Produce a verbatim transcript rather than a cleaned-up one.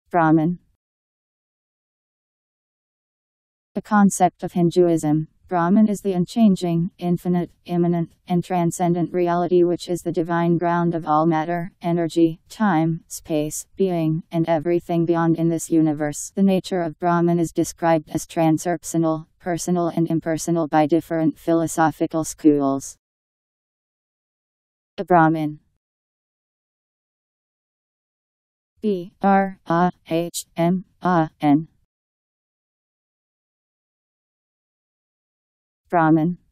Brahman. The concept of Hinduism. Brahman is the unchanging, infinite, immanent, and transcendent reality which is the divine ground of all matter, energy, time, space, being, and everything beyond in this universe. The nature of Brahman is described as transpersonal, personal and impersonal by different philosophical schools. The Brahman. B R A H M A N. Brahman.